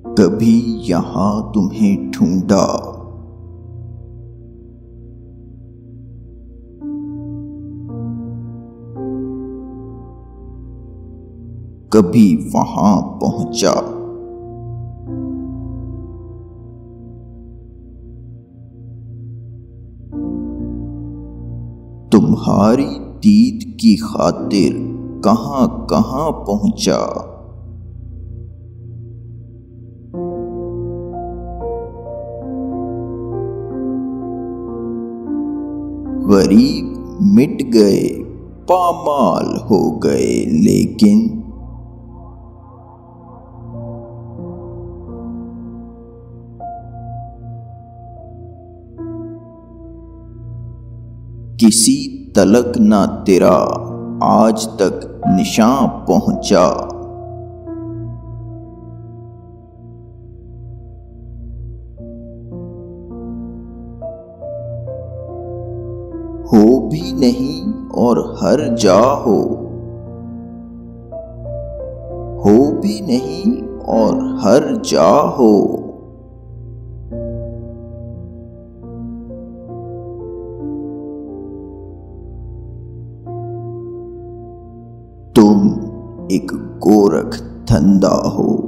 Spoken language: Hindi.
कभी यहाँ तुम्हें ढूंढा, कभी वहां पहुंचा। तुम्हारी दीद की खातिर कहां कहां पहुंचा। गरीब मिट गए, पामाल हो गए, लेकिन किसी तलक ना तेरा आज तक निशान पहुंचा। हो भी नहीं और हर जा हो भी नहीं और हर जा हो। तुम एक गोरख धंधा हो।